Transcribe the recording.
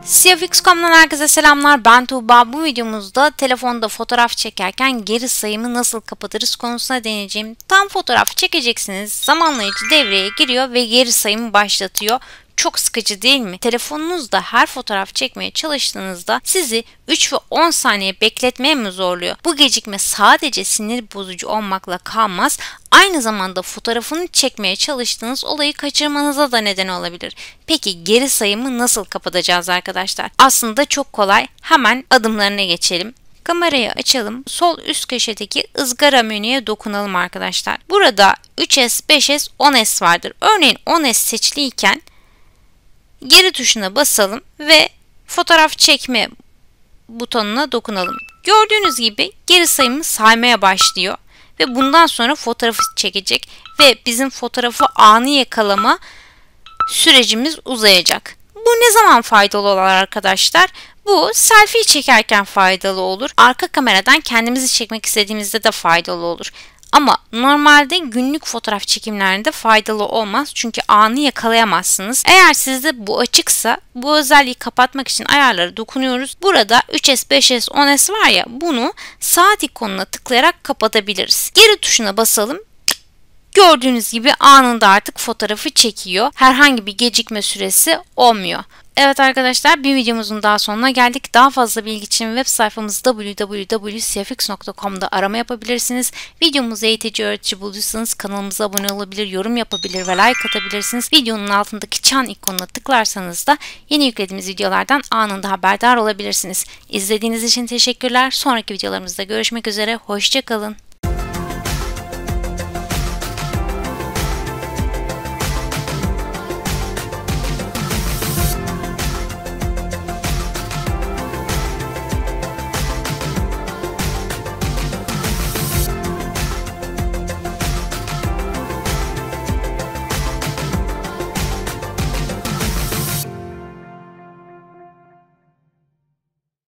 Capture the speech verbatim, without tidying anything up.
C F X nokta com'dan herkese selamlar. Ben Tuğba. Bu videomuzda telefonda fotoğraf çekerken geri sayımı nasıl kapatırız konusuna değineceğim. Tam fotoğraf çekeceksiniz. Zamanlayıcı devreye giriyor ve geri sayımı başlatıyor. Çok sıkıcı değil mi? Telefonunuzda her fotoğraf çekmeye çalıştığınızda sizi üç ve on saniye bekletmeye mi zorluyor? Bu gecikme sadece sinir bozucu olmakla kalmaz, aynı zamanda fotoğrafını çekmeye çalıştığınız olayı kaçırmanıza da neden olabilir. Peki geri sayımı nasıl kapatacağız arkadaşlar? Aslında çok kolay. Hemen adımlarına geçelim. Kamerayı açalım. Sol üst köşedeki ızgara menüye dokunalım arkadaşlar. Burada üç S, beş S, on S vardır. Örneğin on S seçiliyken geri tuşuna basalım ve fotoğraf çekme butonuna dokunalım. Gördüğünüz gibi geri sayımı saymaya başlıyor ve bundan sonra fotoğrafı çekecek ve bizim fotoğrafı anı yakalama sürecimiz uzayacak. Bu ne zaman faydalı olur arkadaşlar? Bu selfie çekerken faydalı olur. Arka kameradan kendimizi çekmek istediğimizde de faydalı olur. Ama normalde günlük fotoğraf çekimlerinde faydalı olmaz çünkü anı yakalayamazsınız. Eğer sizde bu açıksa bu özelliği kapatmak için ayarlara dokunuyoruz. Burada üç S, beş S, on S var ya, bunu saat ikonuna tıklayarak kapatabiliriz. Geri tuşuna basalım. Gördüğünüz gibi anında artık fotoğrafı çekiyor. Herhangi bir gecikme süresi olmuyor. Evet arkadaşlar, bir videomuzun daha sonuna geldik. Daha fazla bilgi için web sayfamız w w w nokta c f x nokta com'da arama yapabilirsiniz. Videomuzu eğitici, öğretici bulduysanız kanalımıza abone olabilir, yorum yapabilir ve like atabilirsiniz. Videonun altındaki çan ikonuna tıklarsanız da yeni yüklediğimiz videolardan anında haberdar olabilirsiniz. İzlediğiniz için teşekkürler. Sonraki videolarımızda görüşmek üzere. Hoşça kalın.